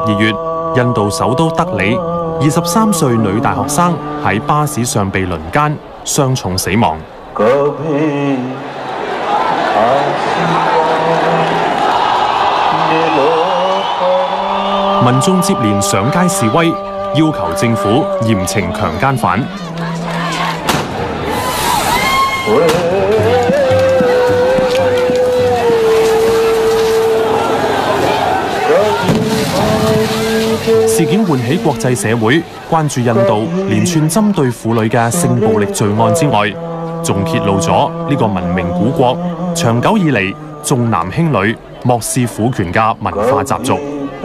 12月，印度首都德里23歲女大學生喺巴士上被輪姦，傷重死亡。民眾接連上街示威，要求政府嚴懲強姦犯。事件喚起國際社會關注印度連串針對婦女嘅性暴力罪案之外，仲揭露咗呢個文明古國長久以嚟重男輕女、漠視婦權嘅文化習俗。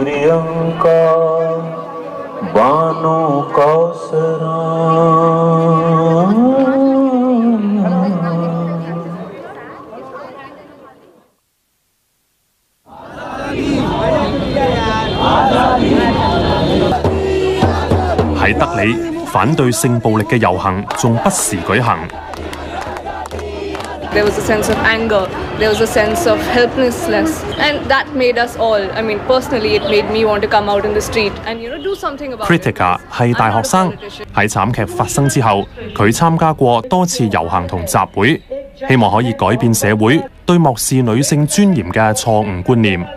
喺德里，反對性暴力嘅遊行仲不時舉行。 There was a sense of anger, there was a sense of helplessness, and that made us all, I mean, personally, it made me want to come out in the street and, do something about it. Kritika 係大學生，喺慘劇發生之後，佢參加過多次遊行同集會，希望可以改變社會對漠視女性尊嚴嘅錯誤觀念。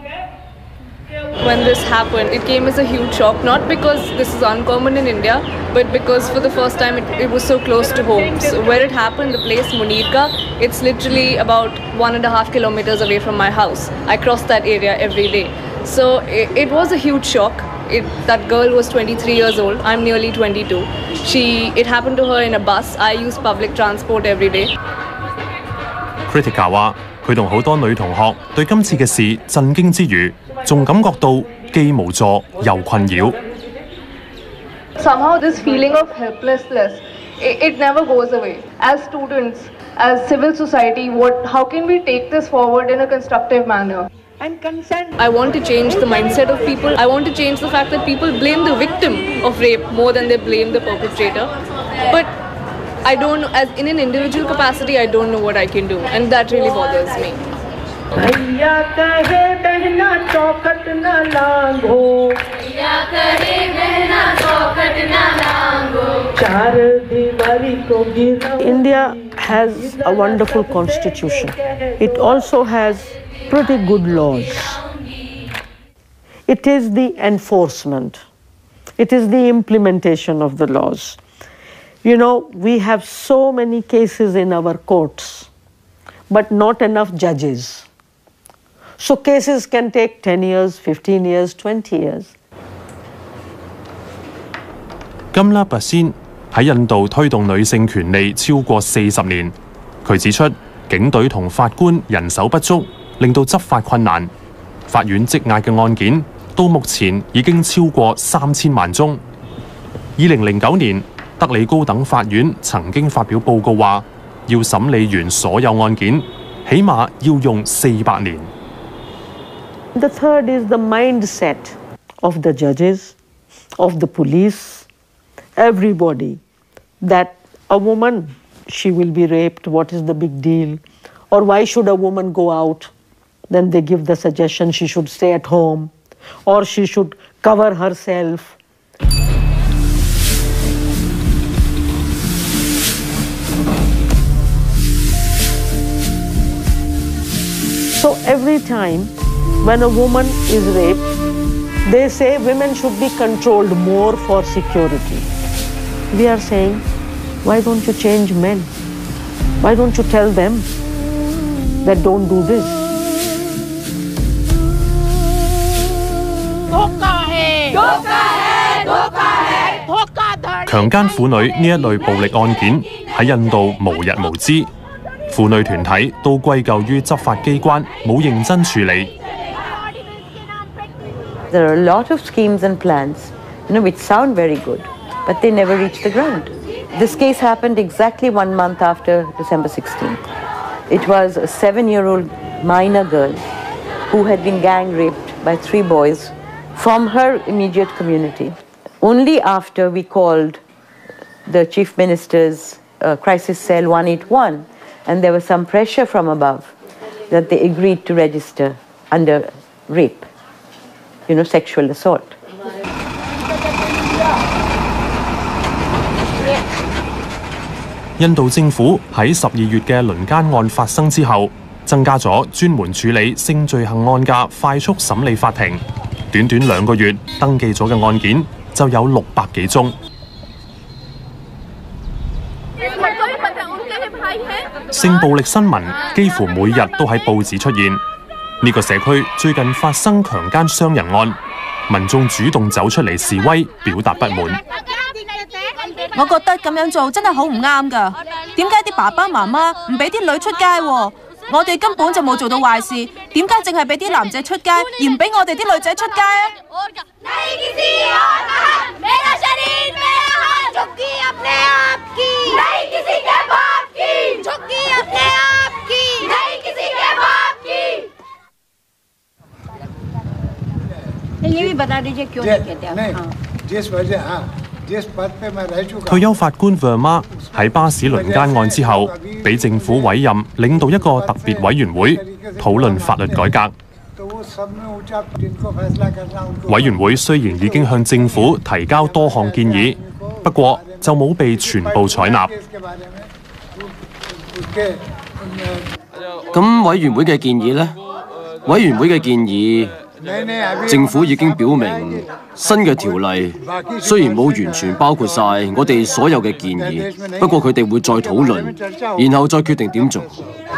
When this happened, it came as a huge shock, not because this is uncommon in India, but because for the first time it was so close to home. So where it happened, the place Munirka, it's literally about 1.5 kilometers away from my house. I cross that area every day. So it was a huge shock. That girl was 23 years old. I'm nearly 22. It happened to her in a bus. I use public transport every day. Kritika 話：佢同好多女同學對今次嘅事震驚之餘，仲感覺到既無助又困擾。 Somehow this feeling of helplessness, it never goes away. As students, as civil society, how can we take this forward in a constructive manner? And consent. I want to change the mindset of people. I want to change the fact that people blame the victim of rape more than they blame the perpetrator. But I don't know, as in an individual capacity, I don't know what I can do, and that really bothers me. India has a wonderful constitution. It also has pretty good laws. It is the enforcement. It is the implementation of the laws. We have so many cases in our courts, but not enough judges. So cases can take 10 years, 15 years, 20 years. Kamla Bhasin 喺印度推動女性權利超過40年。佢指出，警隊同法官人手不足，令到執法困難。法院積壓嘅案件到目前已經超過3000萬宗。2009年，德里高等法院曾經發表報告話，要審理完所有案件，起碼要用400年。 The third is the mindset of the judges, of the police, everybody, that a woman, she will be raped, what is the big deal? Or why should a woman go out? Then they give the suggestion she should stay at home, or she should cover herself. So every time when a woman is raped, they say women should be controlled more for security. We are saying, why don't you change men? Why don't you tell them that don't do this? "強姦婦女呢一類暴力案件喺印度無日無之，婦女團體都歸咎於執法機關冇認真處理。 There are a lot of schemes and plans, which sound very good, but they never reach the ground. This case happened exactly 1 month after December 16th. It was a 7-year-old minor girl who had been gang raped by 3 boys from her immediate community. Only after we called the Chief Minister's Crisis Cell 181, and there was some pressure from above, that they agreed to register under rape. sexual assault. 印度政府喺12月嘅輪姦案發生之後，增加咗專門處理性罪行案嘅快速審理法庭，短短2個月登記咗嘅案件就有600幾宗。性暴力新聞幾乎每日都喺報紙出現。呢個社區最近發生強姦傷人案，民眾主動走出嚟示威，表達不滿。 我覺得咁樣做真係好唔啱㗎。點解啲爸爸媽媽唔俾啲女出街喎？我哋根本就冇做到壞事，點解淨係俾啲男仔出街，而唔俾我哋啲女仔出街啊？ 退休法官 Verma 喺巴士輪姦案之後，俾政府委任領導一個特別委員會討論法律改革。委員會雖然已經向政府提交多項建議，不過就冇被全部採納。 咁委員會嘅建議呢？委員會嘅建議，政府已經表明新嘅條例雖然冇完全包括晒我哋所有嘅建議，不過佢哋會再討論，然後再決定點做。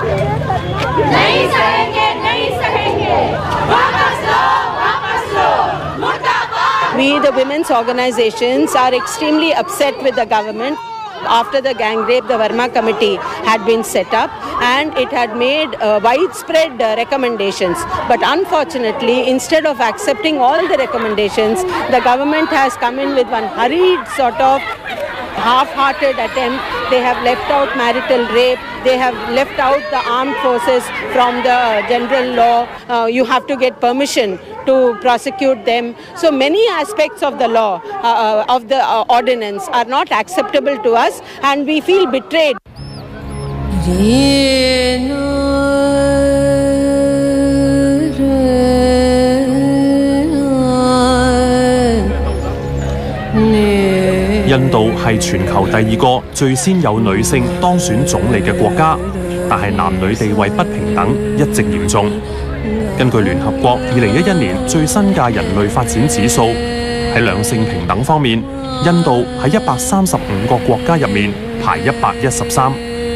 We, the women's organizations, are extremely upset with the government. After the gang rape, the Verma Committee had been set up and it had made widespread recommendations. But unfortunately, instead of accepting all the recommendations, the government has come in with one hurried sort of half-hearted attempt. They have left out marital rape. They have left out the armed forces from the general law. You have to get permission to prosecute them. So many aspects of the law, of the ordinance are not acceptable to us and we feel betrayed. 印度係全球第2個最先有女性當選總理嘅國家，但係男女地位不平等一直嚴重。根據聯合國2011年最新嘅人類發展指數，喺兩性平等方面，印度喺135個國家入面排113。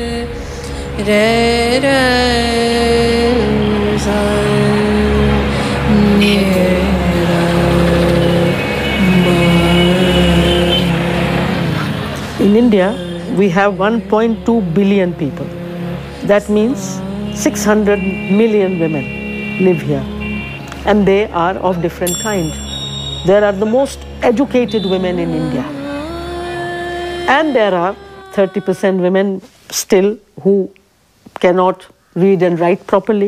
In India, we have 1.2 billion people. That means 600 million women live here. And they are of different kind. There are the most educated women in India. And there are 30% women still who cannot read and write properly.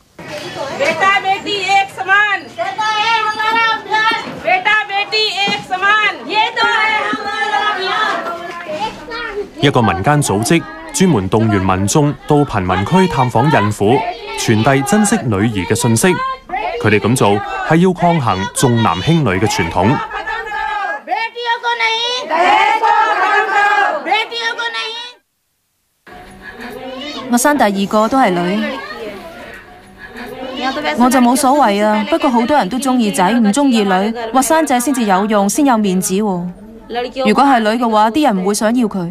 一個民間組織專門動員民眾到貧民區探訪孕婦，傳遞珍惜女兒嘅信息。佢哋咁做係要抗衡重男輕女嘅傳統。 我生第2個都係女，我就冇所謂啊。不過好多人都中意仔，唔中意女，話生仔先至有用，先有面子喎。如果係女嘅話，啲人唔會想要佢。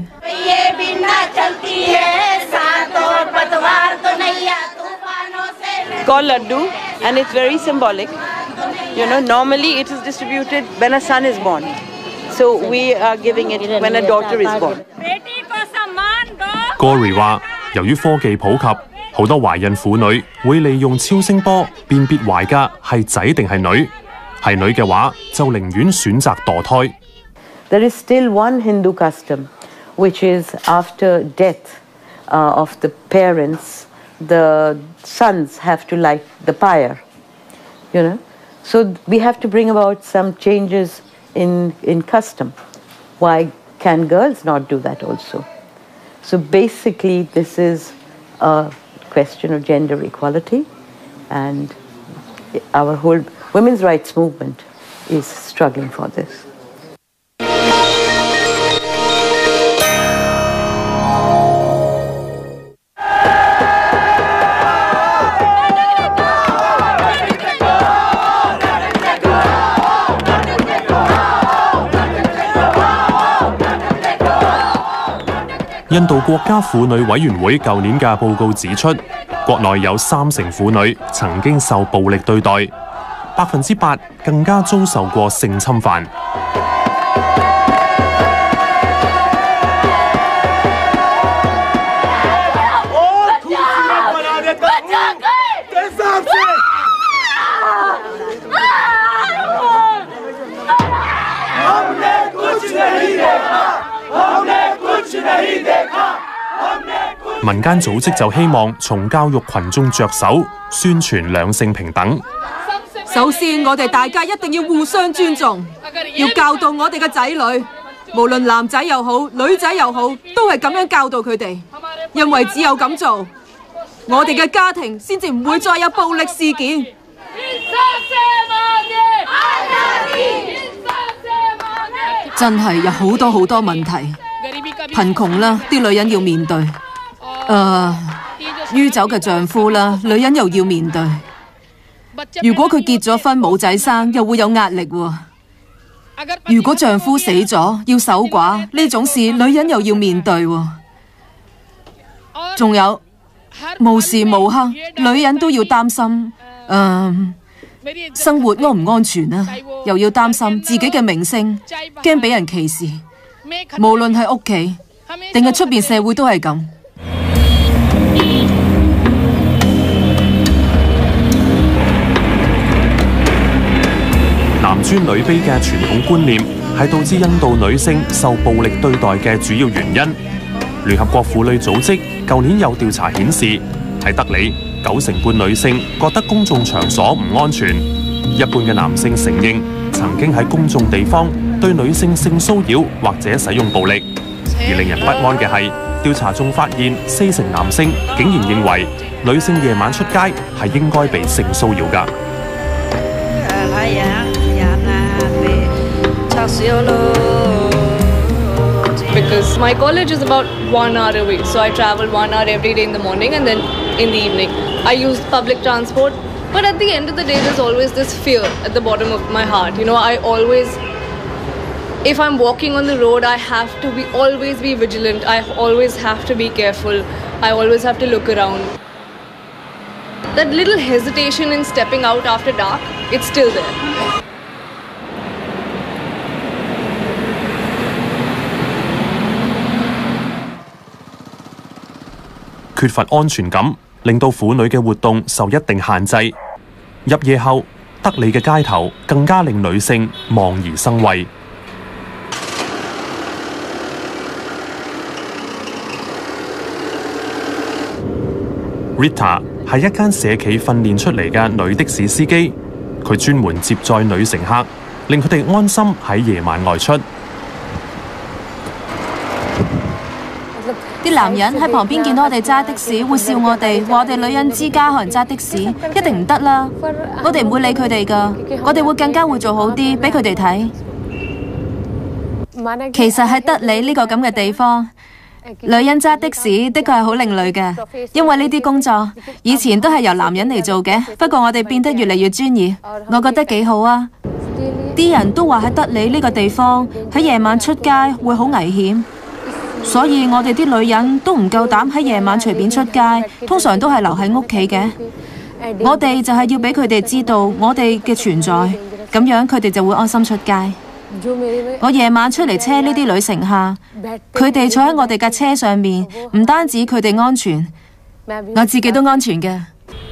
Called Laddu and it's very symbolic. Normally it is distributed when a son is born. So we are giving it when a daughter is born. Gauri 話，由於科技普及，好多懷孕婦女會利用超聲波辨別懷嘅係仔定係女，係女嘅話就寧願選擇墮胎。 There is still one Hindu custom, which is after death of the parents, the sons have to light the pyre, So we have to bring about some changes in custom. Why can girls not do that also? So basically this is a question of gender equality, and our whole women's rights movement is struggling for this. 印度國家婦女委員會舊年嘅報告指出，國內有30%婦女曾經受暴力對待，8%更加遭受過性侵犯。民間組織就希望從教育群眾着手，宣傳兩性平等。 首先，我哋大家一定要互相尊重，要教導我哋嘅仔女，無論男仔又好，女仔又好，都係咁樣教導佢哋。因為只有咁做，我哋嘅家庭先至唔會再有暴力事件。真係有好多好多問題，貧窮啦，啲女人要面對。酗酒嘅丈夫啦，女人又要面對。如果佢結咗婚冇仔生，又會有壓力喎。如果丈夫死咗要守寡，呢種事女人又要面對喎。仲有無時無刻女人都要擔心，生活安唔安全啊？又要擔心自己嘅名聲，驚俾人歧視。無論係屋企定係出邊社會都係咁。 男尊女卑嘅傳統觀念係導致印度女性受暴力對待嘅主要原因。聯合國婦女組織舊年有調查顯示，喺德里90%女性覺得公眾場所唔安全，一半嘅男性承認曾經喺公眾地方對女性性騷擾或者使用暴力。而令人不安嘅係，調查仲發現40%男性竟然認為女性夜晚出街係應該被性騷擾㗎。 Because my college is about 1 hour away, so I travel 1 hour every day in the morning and then in the evening. I use public transport, but at the end of the day, there's always this fear at the bottom of my heart. You know, I always, if I'm walking on the road, I have to always be vigilant. I always have to be careful. I always have to look around. That little hesitation in stepping out after dark, it's still there. 缺乏安全感，令到婦女嘅活動受一定限制。入夜後，德里嘅街頭更加令女性望而生畏。Rita 係一間社企訓練出嚟嘅女的士司機，佢專門接載女乘客，令佢哋安心喺夜晚外出。 啲男人喺旁邊見到我哋揸的士，會笑我哋，話我哋女人之家可能揸的士，一定唔得啦。我哋唔會理佢哋噶，我哋會更加會做好啲，俾佢哋睇。其實喺德里呢個咁嘅地方，女人揸的士的確係好另類嘅，因為呢啲工作以前都係由男人嚟做嘅，不過我哋變得越嚟越專業，我覺得幾好啊。啲人都話喺德里呢個地方喺夜晚出街會好危險。所以我哋啲女人都唔夠膽喺夜晚隨便出街，通常都係留喺屋企嘅。我哋就係要俾佢哋知道我哋嘅存在，咁樣佢哋就會安心出街。我夜晚出嚟車呢啲女乘客，佢哋坐喺我哋架車上面，唔單止佢哋安全，我自己都安全嘅。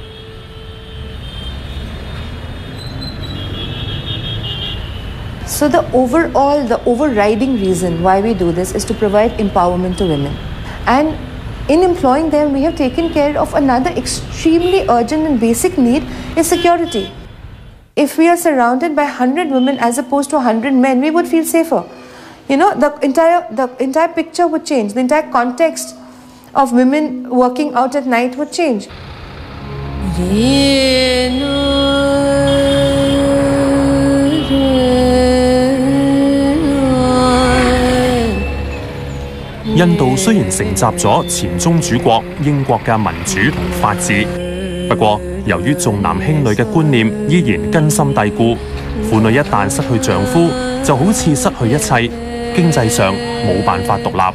So the overriding reason why we do this is to provide empowerment to women. And in employing them, we have taken care of another extremely urgent and basic need is security. If we are surrounded by 100 women as opposed to 100 men, we would feel safer. You know, the entire picture would change. The entire context of women working out at night would change. 印度雖然承襲咗前宗主國英國嘅民主同法治，不過由於重男輕女嘅觀念依然根深蒂固，婦女一旦失去丈夫，就好似失去一切，經濟上冇辦法獨立。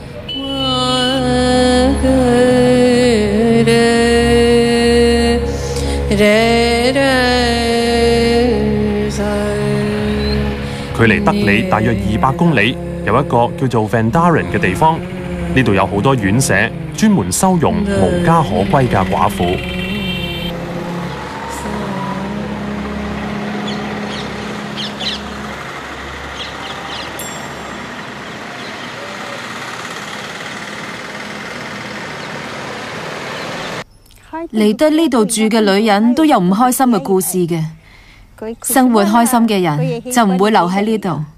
距離德里大約200公里，有一個叫做 Vendaran 嘅地方，呢度有好多院舍，專門收容無家可歸嘅寡婦。 嚟得呢度住嘅女人都有唔開心嘅故事嘅，生活開心嘅人就唔會留喺呢度。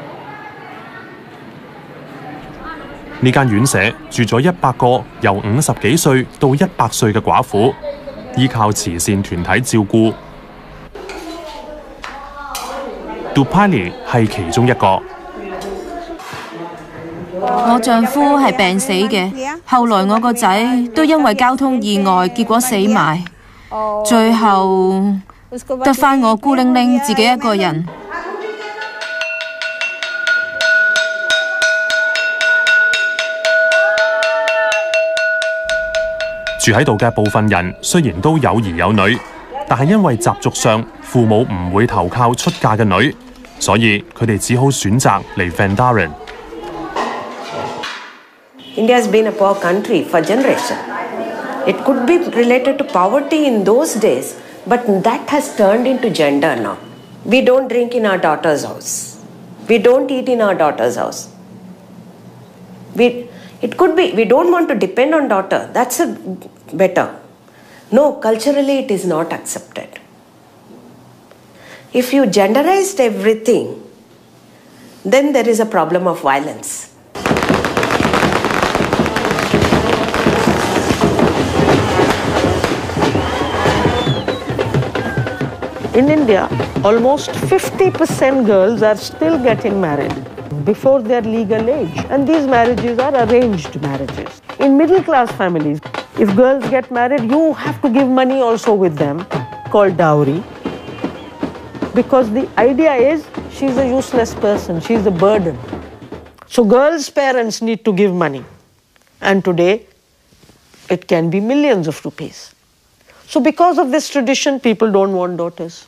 呢間院舍住咗100個由50幾歲到100歲嘅寡婦，依靠慈善團體照顧。Dupali 係其中一個。 我丈夫係病死嘅，後來我個仔都因為交通意外結果死埋，最後得返我孤零零自己一個人。 住喺度嘅部分人雖然都有兒有女，但係因為習俗上父母唔會投靠出嫁嘅女，所以佢哋只好選擇嚟 Vendaran。 India has been a poor country for generations. It could be related to poverty in those days, but that has turned into gender now. We don't drink in our daughter's house. We don't eat in our daughter's house. It could be, we don't want to depend on daughter. That's better. No, culturally it is not accepted. If you genderized everything, then there is a problem of violence. In India, almost 50% girls are still getting married before their legal age. And these marriages are arranged marriages. In middle class families, if girls get married, you have to give money also with them, called dowry. Because the idea is she's a useless person, she's a burden. So girls' parents need to give money. And today, it can be millions of rupees. So because of this tradition, people don't want daughters.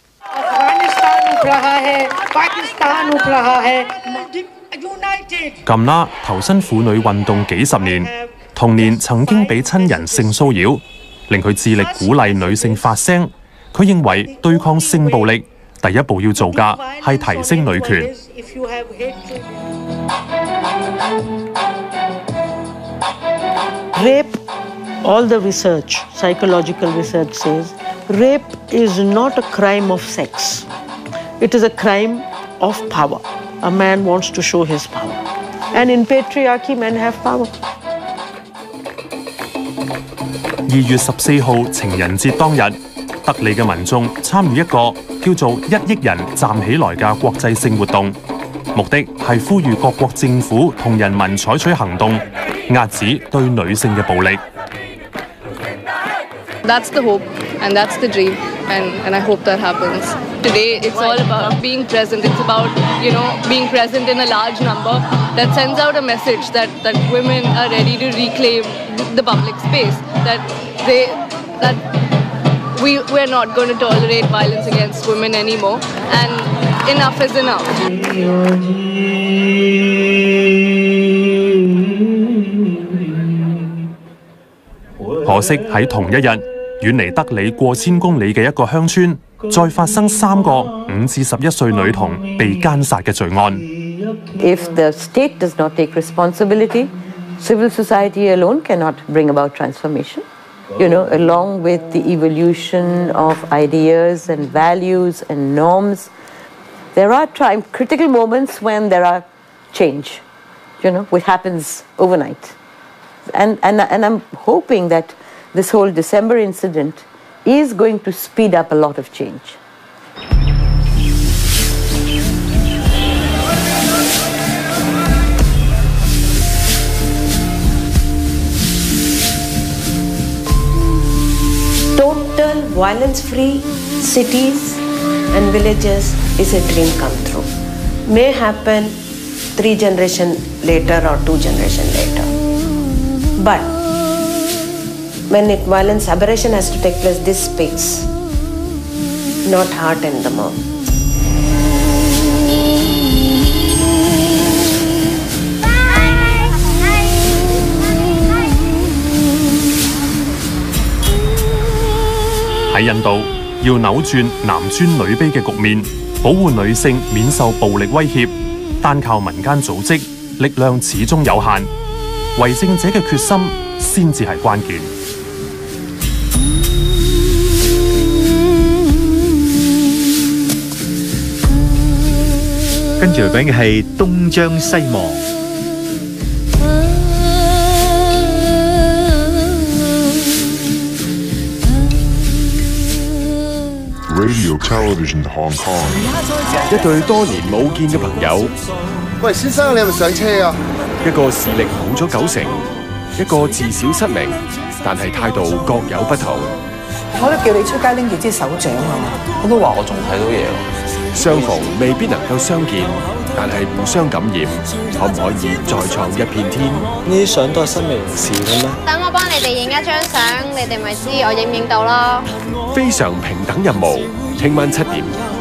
Kamla 投身婦女運動幾十年，童年曾經俾親人性騷擾，令佢致力鼓勵女性發聲。佢認為對抗性暴力，第一步要做嘅係提升女權。 Rape, all the research, psychological research says, rape is not a crime of sex. It is a crime of power. A man wants to show his power. And in patriarchy, men have power. 2月14號情人節當日，德里嘅民眾參與一個叫做1億人站起來嘅國際性活動，目的係呼籲各國政府同人民採取行動，遏止對女性嘅暴力。 That's the hope and that's the dream and I hope that happens. Today it's all about being present. It's about, being present in a large number that sends out a message that women are ready to reclaim the public space, that we're not going to tolerate violence against women anymore and enough is enough. 可惜喺同一日，遠離德里過千公里嘅一個鄉村，再發生3個5至11歲女童被姦殺嘅罪案。 If the state does not take responsibility, civil society alone cannot bring about transformation. Along with the evolution of ideas and values and norms, there are critical moments when there are change, which happens overnight. And I'm hoping that this whole December incident is going to speed up a lot of change. violence-free cities and villages is a dream come true. May happen 3 generations later or 2 generations later. But when violence aberration has to take place, this speaks, not heart and the mouth. 喺印度，要扭轉男尊女卑嘅局面，保護女性免受暴力威脅，單靠民間組織，力量始終有限。為政者嘅決心先至係關鍵。 跟住嚟講嘅係東張西望。 Radio Television Hong Kong， 一對多年冇見嘅朋友。 喂，先生，你係咪上車啊？ 一個視力好咗90%，一個自小失明，但係態度各有不同。 我都叫你出街拎住支手掌啊！ 我都話我仲睇到嘢。 相逢未必能夠相見，但係互相感染，可唔可以再創一片天？ 呢啲相都係新微人士嘅咩？ 等我幫你哋影一張相，你哋咪知我影唔影到咯。 非常平等任務，聽晚7點。